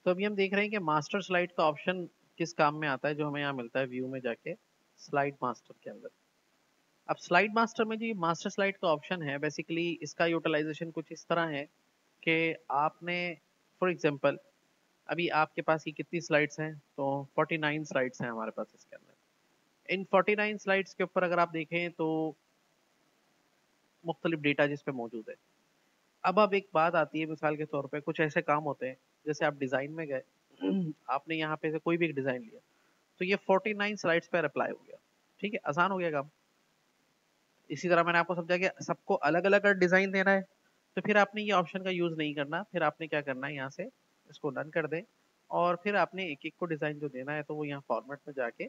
तो अभी हम देख रहे हैं कि मास्टर स्लाइड का ऑप्शन किस काम में आता है, जो हमें यहाँ मिलता है व्यू में जाके स्लाइड मास्टर के अंदर। अब स्लाइड मास्टर में जो ये मास्टर स्लाइड का ऑप्शन है, बेसिकली इसका यूटिलाइजेशन कुछ इस तरह है कि आपने फॉर एग्जांपल अभी आपके पास ये कितनी स्लाइड्स हैं, तो 49 स्लाइड्स हैं हमारे पास इसके अंदर। इन 49 स्लाइड्स के ऊपर अगर आप देखें तो मुख्तलिफ डेटा जिस पे मौजूद है। अब एक बात आती है, मिसाल के तौर पे कुछ ऐसे काम होते हैं, जैसे आप डिज़ाइन में गए आपने यहाँ पे से कोई भी एक डिज़ाइन लिया, तो ये 49 स्लाइड्स पे अप्लाई हो गया। ठीक है, आसान हो गया काम। इसी तरह मैंने आपको समझा कि सबको अलग अलग अगर डिज़ाइन देना है, तो फिर आपने ये ऑप्शन का यूज़ नहीं करना। फिर आपने क्या करना है, यहाँ से इसको डन कर दें और फिर आपने एक एक को डिज़ाइन जो देना है, तो वो यहाँ फॉर्मेट में जाके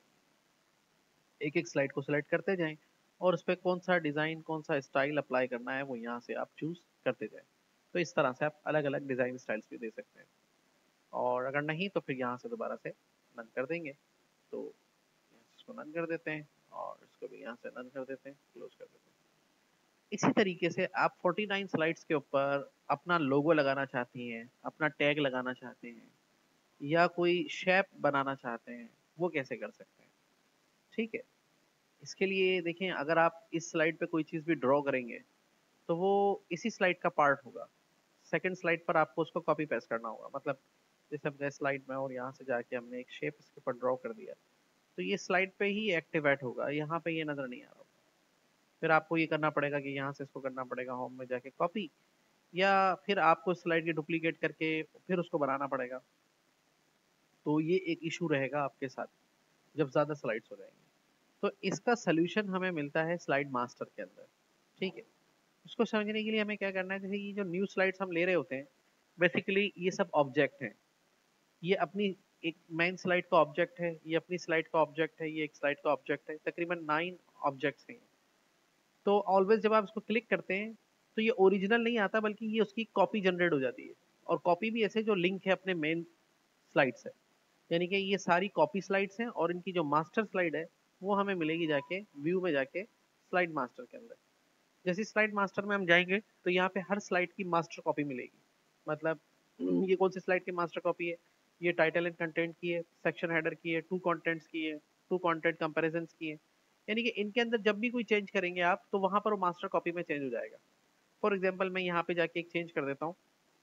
एक एक स्लाइड को सिलेक्ट करते जाएं और उस पर कौन सा डिज़ाइन कौन सा स्टाइल अप्लाई करना है वो यहाँ से आप चूज़ करते जाएं। तो इस तरह से आप अलग अलग डिज़ाइन स्टाइल्स भी दे सकते हैं। और अगर नहीं तो फिर यहाँ से दोबारा से नन कर देंगे। तो इसको नन कर देते हैं और इसको भी यहाँ से नन कर देते हैं, क्लोज कर देते हैं। इसी तरीके से आप 49 स्लाइड्स के ऊपर अपना लोगो लगाना चाहती हैं, अपना टैग लगाना चाहते हैं या कोई शेप बनाना चाहते हैं, वो कैसे कर सकते हैं। ठीक है, इसके लिए देखें, अगर आप इस स्लाइड पे कोई चीज़ भी ड्रॉ करेंगे तो वो इसी स्लाइड का पार्ट होगा। सेकंड स्लाइड पर आपको उसको कॉपी पेस्ट करना होगा। मतलब जैसे हम गए स्लाइड में और यहाँ से जाके हमने एक शेप इसके ऊपर ड्रॉ कर दिया, तो ये स्लाइड पे ही एक्टिवेट होगा, यहाँ पे ये नज़र नहीं आ रहा होगा। फिर आपको ये करना पड़ेगा कि यहाँ से इसको करना पड़ेगा होम में जाके कॉपी, या फिर आपको स्लाइड की डुप्लीकेट करके फिर उसको बनाना पड़ेगा। तो ये एक इशू रहेगा आपके साथ जब ज़्यादा स्लाइड्स हो जाएंगे। तो इसका सलूशन हमें मिलता है स्लाइड मास्टर के अंदर। ठीक है, उसको समझने के लिए हमें क्या करना है, जैसे ये जो न्यू स्लाइड्स हम ले रहे होते हैं, बेसिकली ये सब ऑब्जेक्ट हैं। ये अपनी एक मेन स्लाइड का ऑब्जेक्ट है, ये अपनी स्लाइड का ऑब्जेक्ट है, ये एक स्लाइड का ऑब्जेक्ट है, तकरीबन 9 ऑब्जेक्ट्स हैं। तो ऑलवेज जब आप इसको क्लिक करते हैं तो ये ओरिजिनल नहीं आता, बल्कि ये उसकी कॉपी जनरेट हो जाती है। और कॉपी भी ऐसे जो लिंक है अपने मेन स्लाइड से। यानी कि ये सारी कॉपी स्लाइड्स हैं और इनकी जो मास्टर स्लाइड है वो हमें मिलेगी जाके व्यू में जाके स्लाइड मास्टर के अंदर। जैसे स्लाइड मास्टर में हम जाएंगे तो यहाँ पे हर स्लाइड की मास्टर कॉपी मिलेगी। मतलब ये कौन सी स्लाइड की मास्टर कॉपी है, ये टाइटल एंड कंटेंट की है, सेक्शन हेडर की है, टू कंटेंट्स की है, टू कंटेंट कंपैरिजन की है। यानी कि इनके अंदर जब भी कोई चेंज करेंगे आप, तो वहां पर वो मास्टर कॉपी में चेंज हो जाएगा। फॉर एग्जाम्पल मैं यहाँ पे जाके एक चेंज कर देता हूँ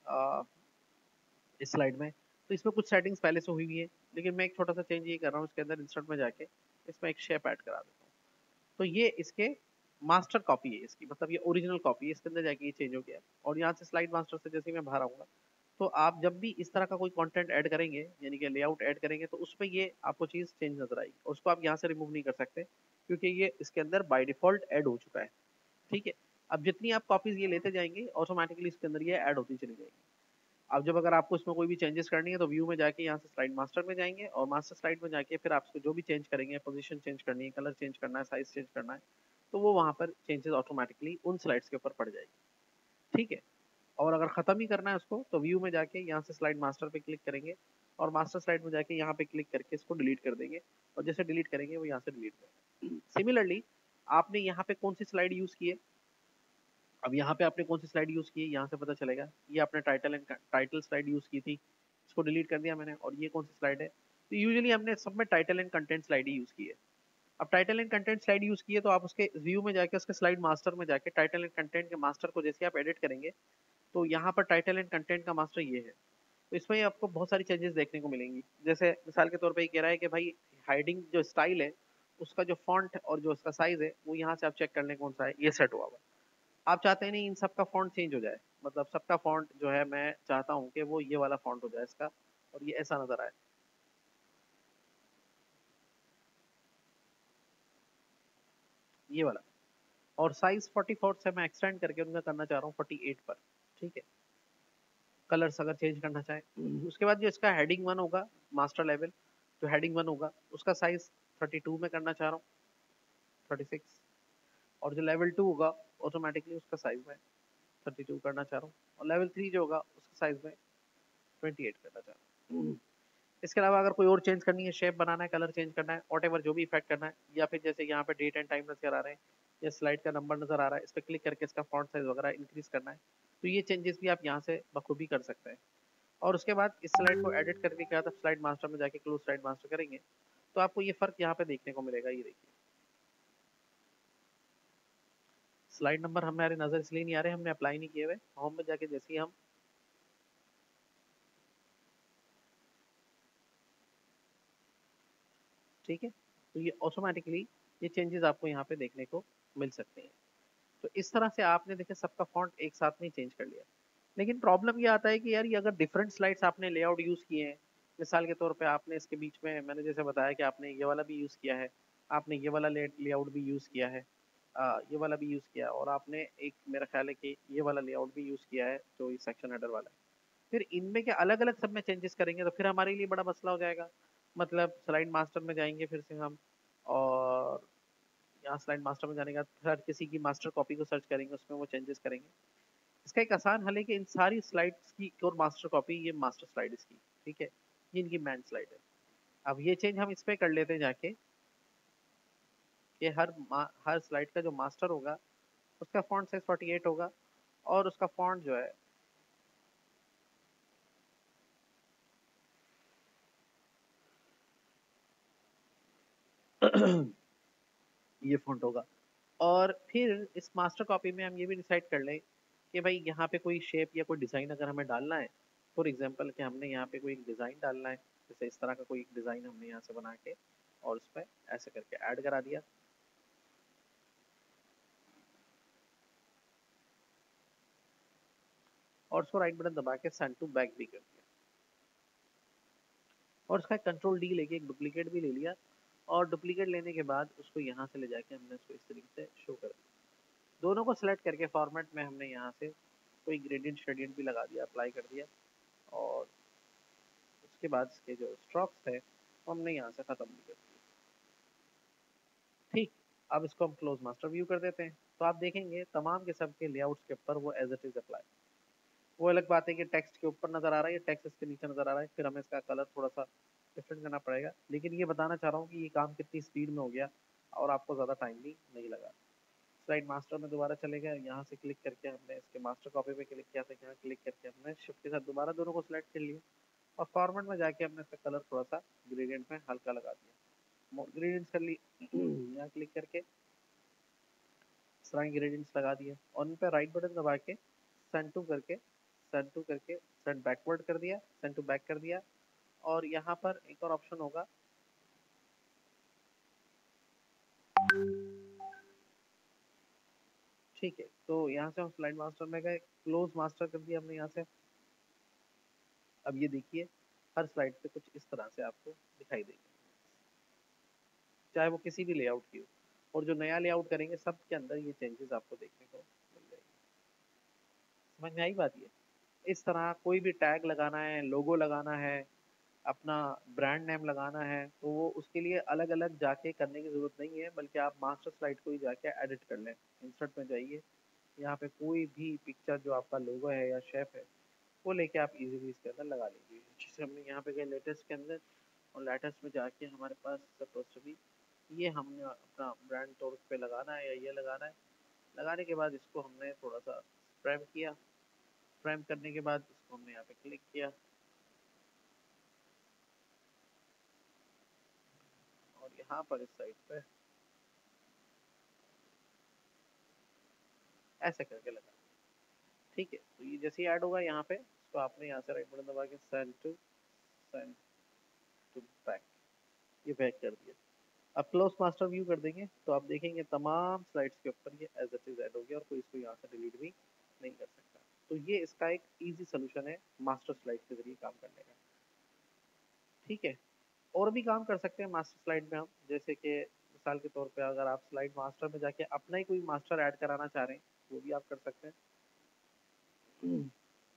इस स्लाइड में। तो इसमें कुछ सेटिंग्स पहले से हुई हुई है, लेकिन मैं एक छोटा सा चेंज ये कर रहा हूँ, इसके अंदर इंसर्ट में जाके इसमें एक शेप ऐड करा देता हूँ। तो ये इसके मास्टर कॉपी है इसकी, मतलब ये ओरिजिनल कॉपी है, इसके अंदर जाके ये चेंज हो गया। और यहाँ से स्लाइड मास्टर से जैसे ही मैं बाहर आऊंगा, तो आप जब भी इस तरह का कोई कंटेंट ऐड करेंगे, यानी कि लेआउट ऐड करेंगे, तो उसमें ये आपको चीज़ चेंज नजर आएगी और उसको आप यहाँ से रिमूव नहीं कर सकते, क्योंकि ये इसके अंदर बाय डिफॉल्ट ऐड हो चुका है। ठीक है, अब जितनी आप कॉपीज ये लेते जाएंगे, ऑटोमेटिकली इसके अंदर ये ऐड होती चली जाएगी। अब जब अगर आपको इसमें कोई भी चेंजेस करनी है, तो व्यू में जाके यहाँ से स्लाइड मास्टर में जाएंगे और मास्टर स्लाइड में जाके फिर आपको जो भी चेंज करेंगे, पोजीशन चेंज करनी है, कलर चेंज करना है, साइज चेंज करना है, तो वो वहाँ पर चेंजेस ऑटोमेटिकली उन स्लाइड्स के ऊपर पड़ जाएगी। ठीक है, और अगर ख़त्म ही करना है उसको, तो व्यू में जाके यहाँ से स्लाइड मास्टर पे क्लिक करेंगे और मास्टर स्लाइड में जाके यहाँ पे क्लिक करके इसको डिलीट कर देंगे। और जैसे डिलीट करेंगे वो यहाँ से डिलीट करेंगे। सिमिलरली आपने यहाँ पे कौन सी स्लाइड यूज़ की है, अब यहाँ पे आपने कौन सी स्लाइड यूज़ की है यहाँ से पता चलेगा। ये आपने टाइटल स्लाइड यूज़ की थी, इसको डिलीट कर दिया मैंने। और ये कौन सी स्लाइड है, तो यूजुअली हमने सब में टाइटल एंड कंटेंट स्लाइड ही यूज़ की है। अब title and content slide use की है, तो आप उसके व्यू में जाके उसके स्लाइड मास्टर में जाके टाइटल एंड कंटेंट के मास्टर को जैसे आप एडिट करेंगे, तो यहाँ पर टाइटल एंड कंटेंट का मास्टर ये है। तो इसमें आपको बहुत सारी चेंजेस देखने को मिलेंगी। जैसे मिसाल के तौर पे ये कह रहा है कि भाई हाइडिंग जो स्टाइल है, उसका जो फॉन्ट और जो उसका साइज है, वो यहाँ से आप चेक कर लें कौन सा है, ये सेट हुआ हुआ है। आप चाहते हैं नहीं इन सबका फॉन्ट चेंज हो जाए, मतलब सबका फॉन्ट जो है मैं चाहता हूँ कि वो ये वाला फॉन्ट हो जाए इसका, और ये ऐसा नजर आए, ये वाला। और साइज 44 से मैं एक्सटेंड करके उनका करना चाह रहा हूँ 48 पर। ठीक है, कलर्स अगर चेंज करना चाहे। उसके बाद जो इसका हेडिंग वन होगा, मास्टर लेवल जो हेडिंग वन होगा, उसका साइज 32 में करना चाह रहा हूँ, 36। और जो लेवल टू होगा, ऑटोमेटिकली उसका साइज में 32 करना चाह रहा हूँ। और लेवल थ्री जो होगा उसका साइज में 28 करना चाह रहा हूँ। इसके अलावा अगर कोई और चेंज करनी है, शेप बनाना है, कलर चेंज करना है, वॉट जो भी इफेक्ट करना है, या फिर जैसे यहाँ पे डेट एंड टाइम नजर आ रहे हैं या स्लाइड का नंबर नजर आ रहा है, इस पर क्लिक करके इसका फॉन्ट साइज वगैरह इंक्रीज करना है, तो ये चेंजेस भी आप यहाँ से बखूबी कर सकते हैं। और उसके बाद इस स्लाइड को एडिट करने के बाद आप स्लाइड मास्टर में जाके क्लोज स्लाइड मास्टर करेंगे तो आपको ये फर्क यहाँ पे देखने को मिलेगा। ये देखिए स्लाइड नंबर हमारे नजर इसलिए नहीं आ रहे, हमने अप्लाई नहीं किए हुए। होम में जाके जैसे ही हम ठीक है तो ये ऑटोमेटिकली ये चेंजेस आपको यहाँ पे देखने को मिल सकते हैं। तो इस तरह से आपने देखे सबका फॉन्ट एक साथ में चेंज कर लिया। लेकिन प्रॉब्लम ये आता है कि यार ये अगर डिफरेंट स्लाइड्स आपने लेआउट यूज किए हैं, मिसाल के तौर पे आपने इसके बीच में मैंने जैसे बताया कि आपने ये वाला भी यूज किया है, आपने ये वाला लेआउट भी यूज किया है, ये वाला भी यूज किया और आपने एक मेरा ख्याल है कि ये वाला लेआउट भी यूज किया है जो ये सेक्शन हेडर वाला है। फिर इनमें के अलग अलग सब में चेंजेस करेंगे तो फिर हमारे लिए बड़ा मसला हो जाएगा। मतलब स्लाइड मास्टर में जाएंगे फिर से हम, और यहाँ स्लाइड मास्टर में जाने के बाद फिर किसी की मास्टर कॉपी को सर्च करेंगे उसमें वो चेंजेस करेंगे। इसका एक आसान हल है कि इन सारी स्लाइड्स की और मास्टर कॉपी, ये मास्टर स्लाइड इसकी ठीक है, ये इनकी मैन स्लाइड है। अब ये चेंज हम इस पे कर लेते हैं जाके कि हर स्लाइड का जो मास्टर होगा उसका फॉन्ट साइज 48 होगा और उसका फॉन्ट जो है ये फॉन्ट होगा। और फिर इस मास्टर कॉपी में हम ये भी डिसाइड कर लें कि भाई यहाँ पे कोई शेप या कोई डिज़ाइन अगर हमें डालना है, फॉर एग्जांपल कि हमने यहाँ पे कोई एक डिज़ाइन डालना है, जैसे इस तरह का कोई एक डिज़ाइन हमने यहाँ से बना के और उस पर ऐसे करके ऐड करा दिया और उसको राइट बटन दबा के सेंड टू बैक भी कर दिया और उसका कंट्रोल डी लेके एक डुप्लीकेट भी ले लिया और डुप्लीकेट लेने के बाद उसको यहाँ से ले जाके हमने उसको इस तरीके से शो कर दिया। दोनों को सिलेक्ट करके फॉर्मेट में हमने यहाँ से कोई ग्रेडियंट शेडियंट भी लगा दिया, अप्लाई कर दिया और उसके बाद इसके जो स्ट्रोक्स थे वो हमने यहाँ से ख़त्म भी कर दिए। ठीक, अब इसको हम क्लोज मास्टर व्यू कर देते हैं तो आप देखेंगे तमाम के सब के लेआउट्स के ऊपर वो एज इट इज अप्लाई। वो अलग बात है कि टेक्स्ट के ऊपर नजर आ रहा है या टेक्स्ट इसके नीचे नजर आ रहा है, फिर हमें इसका कलर थोड़ा सा डिफरेंट करना पड़ेगा। लेकिन ये बताना चाह रहा हूँ कि ये काम कितनी स्पीड में हो गया और आपको ज़्यादा टाइम भी नहीं लगा। स्लाइड मास्टर में दोबारा चले गए, यहाँ से क्लिक करके हमने इसके मास्टर कॉपी पे क्लिक किया था, यहाँ क्लिक करके हमने शिफ्ट के साथ दोबारा दोनों को सिलेक्ट कर लिया और फॉर्मेट में जाके हमने इसका कलर थोड़ा सा ग्रेडियंट में हल्का लगा दिया, ग्रेडियंट्स कर ली यहाँ क्लिक करके सारे ग्रेडियंट्स लगा दिए और उन पर राइट बटन दबा के सेंड टू करके सेंड बैकवर्ड कर दिया, सेंड टू बैक कर दिया। और यहाँ पर एक और ऑप्शन होगा, ठीक है तो यहाँ से हम स्लाइड मास्टर में गए, क्लोज मास्टर कर दिया हमने यहाँ से। अब ये देखिए हर स्लाइड पे कुछ इस तरह से आपको दिखाई देगी, चाहे वो किसी भी लेआउट की हो। और जो नया लेआउट करेंगे सब के अंदर ये चेंजेस आपको देखने को मिल जाएगी। समझ में आई बात? ये इस तरह कोई भी टैग लगाना है, लोगो लगाना है, अपना ब्रांड नेम लगाना है तो वो उसके लिए अलग अलग जाके करने की जरूरत नहीं है, बल्कि आप मास्टर स्लाइड को ही जाके एडिट कर लें। इंसर्ट में जाइए, यहाँ पे कोई भी पिक्चर जो आपका लोगो है या शेप है वो लेके आप इजीली इसके अंदर लगा लीजिए। जैसे हमने यहाँ पे गए लेटेस्ट के अंदर और लेटेस्ट में जाके हमारे पास सपोज टू बी ये हमने अपना ब्रांड तौर पे लगाना है या ये लगाना है। लगाने के बाद इसको हमने थोड़ा सा फ्रेम किया, फ्रेम करने के बाद इसको हमने यहाँ पे क्लिक किया और यहाँ पर इस साइड पे ऐसे करके लगा। ठीक है तो ये जैसे ही ऐड होगा यहाँ पे इसको आपने यहाँ से राइट बटन दबा के सेंड टू बैक, ये बैक कर दिया। अब क्लोज मास्टर व्यू कर देंगे तो आप देखेंगे तमाम स्लाइड्स के ऊपर ये एज इट इज ऐड हो गया और कोई इसको यहाँ से डिलीट भी नहीं कर सकता। तो ये इसका एक इजी सोल्यूशन है मास्टर स्लाइड के जरिए काम करने का। ठीक है, और भी काम कर सकते हैं मास्टर स्लाइड में हम, जैसे कि मिसाल के तौर पे अगर आप स्लाइड मास्टर में जाके अपना ही कोई मास्टर ऐड कराना चाह रहे हैं वो भी आप कर सकते हैं।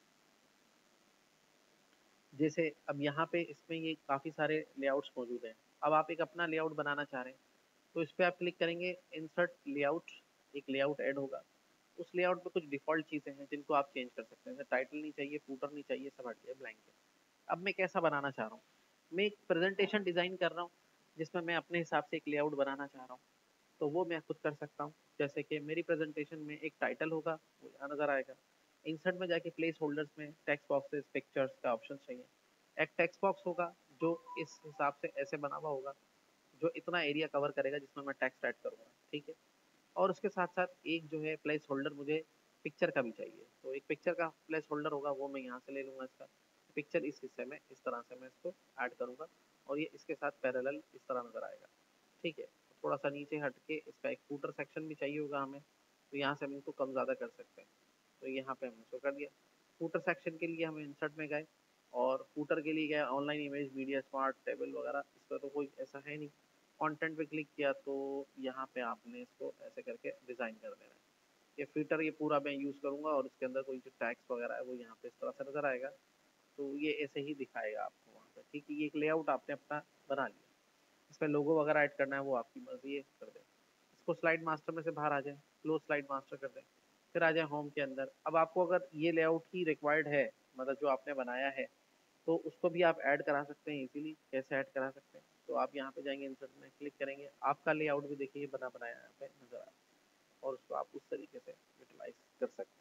जैसे अब यहाँ पे इसमें ये काफ़ी सारे लेआउट्स मौजूद हैं। अब आप एक अपना लेआउट बनाना चाह रहे हैं तो इस पर आप क्लिक करेंगे, इंसर्ट लेआउट, एक लेआउट ऐड होगा। उस लेआउट में कुछ डिफ़ॉल्ट चीज़ें हैं जिनको आप चेंज कर सकते हैं, टाइटल नहीं चाहिए, फूटर नहीं चाहिए, सब हट गया, ब्लैंक है। अब मैं कैसा बनाना चाह रहा हूँ, मैं एक प्रेजेंटेशन डिज़ाइन कर रहा हूँ जिसमें मैं अपने हिसाब से एक लेआउट बनाना चाह रहा हूँ। तो वो मैं खुद कर सकता हूँ, जैसे कि मेरी प्रेजेंटेशन में एक टाइटल होगा वो यहाँ नज़र आएगा, इंसर्ट में जाके प्लेस होल्डर्स में टेक्स्ट बॉक्सेस पिक्चर्स का ऑप्शन चाहिए। एक टेक्स्ट बॉक्स होगा जो इस हिसाब से ऐसे बना हुआ होगा, जो इतना एरिया कवर करेगा जिसमें मैं टेक्स्ट ऐड करूँगा, ठीक है। और उसके साथ साथ एक जो है प्लेस होल्डर मुझे पिक्चर का भी चाहिए, तो एक पिक्चर का प्लेस होल्डर होगा, वो मैं यहाँ से ले लूँगा इसका। पिक्चर इस हिस्से में इस तरह से मैं इसको ऐड करूँगा और ये इसके साथ पैरेलल इस तरह नजर आएगा, ठीक है। थोड़ा सा नीचे हट के इसका एक फूटर सेक्शन भी चाहिए होगा हमें, तो यहाँ से हम इसको कम ज़्यादा कर सकते हैं। तो यहाँ पे हमने इसको कर दिया। फूटर सेक्शन के लिए हम इंसर्ट में गए और फूटर के लिए गए online image media smart table वगैरह, इस पर तो कोई ऐसा है नहीं। कंटेंट पे क्लिक किया तो यहाँ पे आपने इसको ऐसे करके डिज़ाइन कर देना है। ये फीटर ये पूरा मैं यूज़ करूँगा और इसके अंदर कोई जो टैक्स वगैरह है वो यहाँ पे इस तरह से नज़र आएगा, तो ये ऐसे ही दिखाएगा आपको वहाँ पे, ठीक है। ये एक लेआउट आपने अपना बना लिया। इसमें लोगो वगैरह ऐड करना है वो आपकी मर्जी है, कर दें। इसको स्लाइड मास्टर में से बाहर आ जाए, क्लोज स्लाइड मास्टर कर दें। फिर आ जाए होम के अंदर। अब आपको अगर ये लेआउट ही रिक्वायर्ड है, मतलब जो आपने बनाया है, तो उसको भी आप ऐड करा सकते हैं इजीली। कैसे ऐड करा सकते हैं, तो आप यहाँ पे जाएंगे इंसर्ट में क्लिक करेंगे, आपका लेआउट भी देखिए बना बनाया यहाँ पे नजर आ रहा है और उसको आप उस तरीके से यूटिलाइज कर सकते हैं।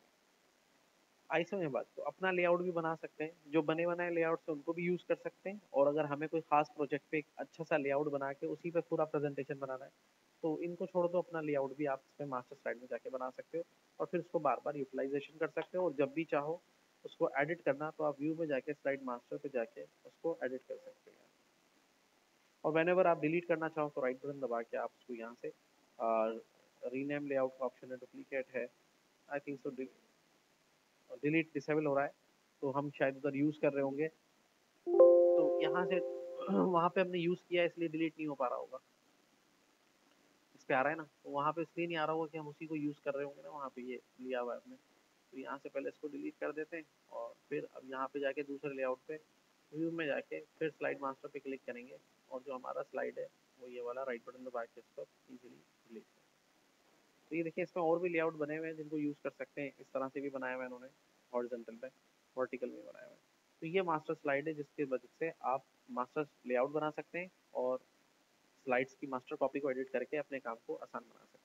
ऐसे में बात तो अपना लेआउट भी बना सकते हैं, जो बने बनाए लेआउट से उनको भी यूज कर सकते हैं, और अगर हमें कोई खास प्रोजेक्ट पे एक अच्छा सा लेआउट बना के उसी पे पूरा प्रेजेंटेशन बनाना है, तो इनको छोड़ दो, अपना लेआउट भी आप इसमें मास्टर स्लाइड में जाके बना सकते हो और फिर उसको बार बार यूटिलाइजेशन कर सकते हो, और जब भी चाहो उसको एडिट करना तो आप व्यू में जाके स्लाइड मास्टर पे जाके उसको एडिट कर सकते हैं। और वेनेवर आप डिलीट करना चाहो तो राइट बटन दबा के आप उसको यहाँ से रीनेम लेआउट का ऑप्शन है, डुप्लीकेट है, I think so delete disable हो रहा है, तो हम शायद उधर यूज़ कर रहे होंगे, तो यहाँ से वहाँ पे हमने यूज़ किया है इसलिए डिलीट नहीं हो पा रहा होगा। इस पे आ रहा है ना, तो वहाँ पे इसलिए नहीं आ रहा होगा कि हम उसी को यूज़ कर रहे होंगे ना, वहाँ पे ये लिया हुआ है हमने। तो यहाँ से पहले इसको डिलीट कर देते हैं और फिर अब यहाँ पे जाके दूसरे लेआउट पे व्यू में जाके फिर स्लाइड मास्टर पे क्लिक करेंगे और जो हमारा स्लाइड है वो ये वाला राइट बटन दबा के इसको इजीली डिलीट कर। तो ये देखिए इसमें और भी लेआउट बने हुए हैं जिनको यूज़ कर सकते हैं, इस तरह से भी बनाया हुआ है इन्होंने, हॉरिजॉन्टल पे, वर्टिकल में बनाया हुआ है। तो ये मास्टर स्लाइड है जिसकी वजह से आप मास्टर लेआउट बना सकते हैं और स्लाइड्स की मास्टर कॉपी को एडिट करके अपने काम को आसान बना सकते हैं।